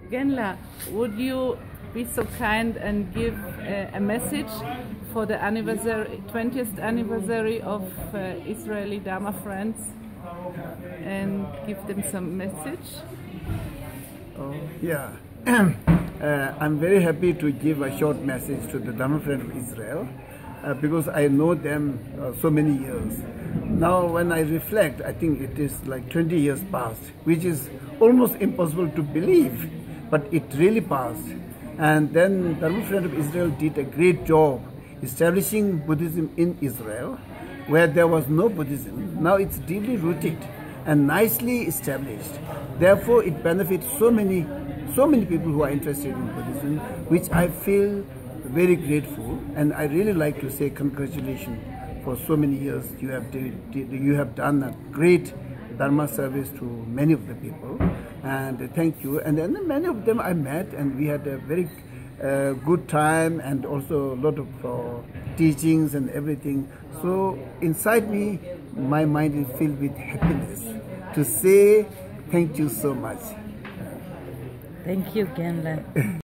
Genla, would you be so kind and give a message for the 20th anniversary of Israeli Dharma Friends and give them some message? Oh, yeah. I'm very happy to give a short message to the Dharma Friends of Israel because I know them so many years. Now when I reflect, I think it is like 20 years past, which is almost impossible to believe, but it really passed. And then Dharma Friends of Israel did a great job establishing Buddhism in Israel, where there was no Buddhism. Now it's deeply rooted and nicely established. Therefore, it benefits so many people who are interested in Buddhism, which I feel very grateful. And I really like to say congratulations for so many years. You have done a great Dharma service to many of the people, and thank you. And then many of them I met, and we had a very good time, and also a lot of teachings and everything. So inside me, my mind is filled with happiness to say thank you so much. Thank you, Genla.